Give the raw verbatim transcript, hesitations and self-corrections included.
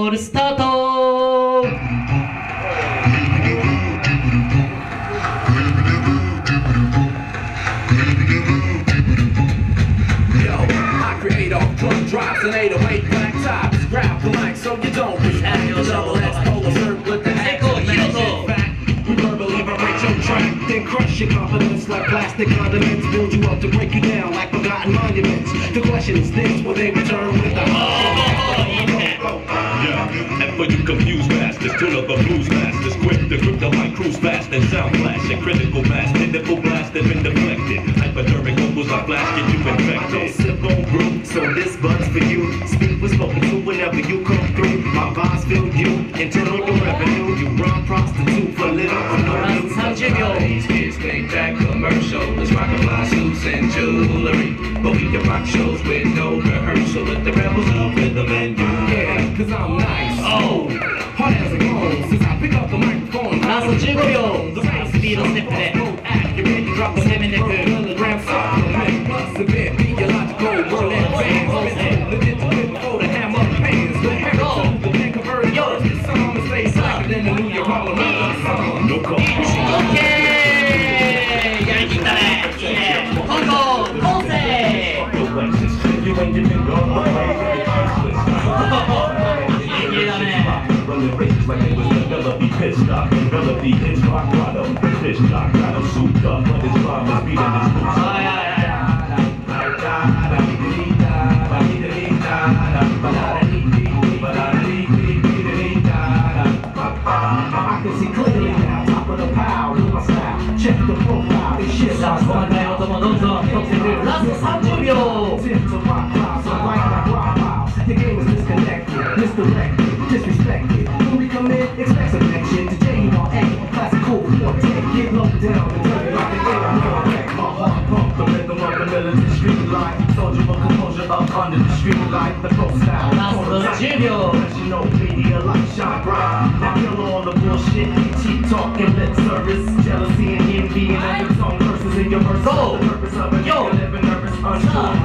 ールスタート。 Drops and eight oh eight black tops. Grab the mic so you don't react. The double X polo shirt with the hat. We verbally vibrate your track, then crush your confidence like plastic condiments. Build you up to break you down like forgotten monuments. The question is this: will they return with the yeah, and for you confused masters, tune up the blues masters, quick to grip the mic, cruise fast and sound flash, and critical mass, pitiful blast and been deflected. Hypodermic vocals I flash, get you infected. Sip on brew, so this bud's for you. Speak was spoken to whenever you come through. My vibes fill you, internal the revenue. You run prostitute for little or no new. 삼십 秒. These kids think that commercial is rockin' fly suits and jewelry, but we can rock shows with no rehearsal. Let the rebels up rhythm and you. Yeah, cause I'm nice. Oh, hard as a bone. Since I pick up the microphone. ラストじゅうごびょう。スピードステップで攻めていく。 Like it was Melody pit stop, Melody hits rock bottom, fish stock, got him souped up, but his mom is beating his boots. I can see clearly now, top of the pile, look my style, check the profile, this shit さあ、ご案内の友どうぞ。ラストさんじゅうびょう。 tip to rock clouds, so like like rock clouds. The game is disconnected, misdirected, disrespected. When we come in, expect some action. Today you are a classical quartet. Get low down and turn it like the air. I'm gonna wreck my heart pump, the rhythm of the militant street life. Soldier of composure up under the street light. The pro style, ラストじゅうびょう。 professional media light shine bright. Now kill all the bullshit, cheap talk and lip service, jealousy and envy and undertone curses in your verse. Go. The purpose of it, Yo. you're living nervous, unsure.